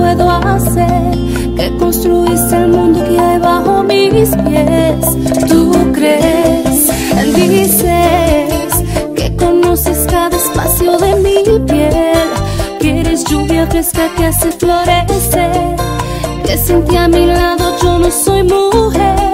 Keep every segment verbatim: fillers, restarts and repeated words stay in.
puedo hacer, que construiste el mundo que hay bajo mis pies. Tú crees, dices que conoces cada espacio de mi piel, que eres lluvia fresca que hace florecer, que sin ti a mi lado yo no soy mujer.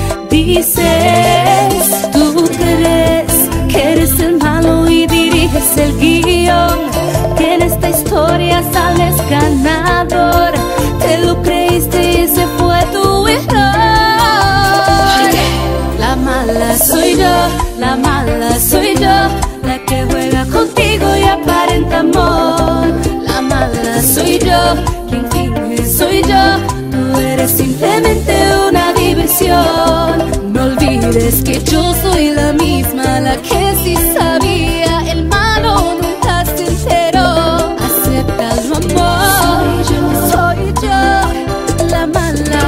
Dices, tú crees que eres el malo y diriges el guión, que en esta historia sales ganador. Te lo creíste y ese fue tu error. La mala soy yo, la mala soy yo, la que juega contigo y aparenta amor. La mala soy yo, quien finge soy yo, tú eres simplemente una diversión. No olvides que yo soy la misma, la que sí sabía, el malo nunca se enteró. Acéptalo, amor, soy yo, soy yo, la mala.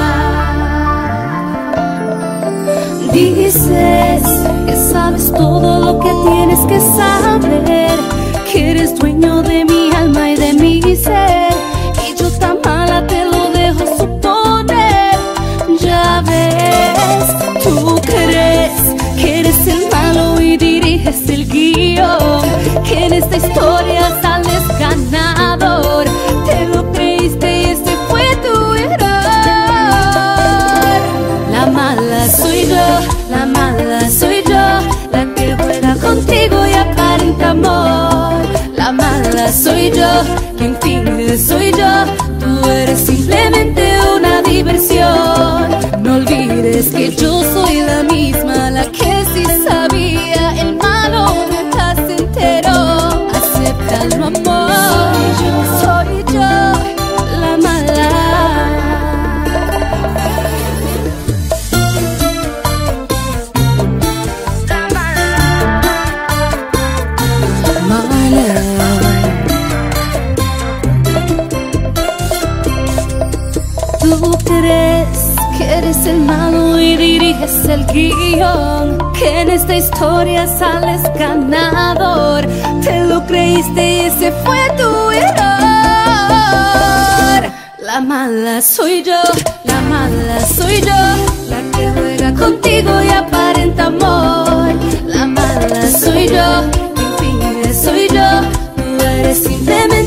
Dices que sabes todo lo que tienes que saber, que eres dueño de mi alma y de mi ser, y yo tan mala te lo dejo suponer. Ya ves, tú crees que eres el malo y diriges el guión, que en esta historia sales ganador. Te lo creíste y ese fue tu error. La mala soy yo, la mala soy yo, la que juega contigo y aparenta amor. La mala soy yo, quien finge soy yo, tú eres simplemente una diversión. No olvides que yo soy la misma, la que sí sabía, el malo nunca se enteró. Acéptalo, amor, soy yo, soy yo, la mala. Tú crees que eres el malo y diriges el guión, que en esta historia sales ganador. Te lo creíste y ese fue tu error. La mala soy yo, la mala soy yo, la que juega contigo y aparenta amor. La mala soy yo, quien finge soy yo, tú eres simplemente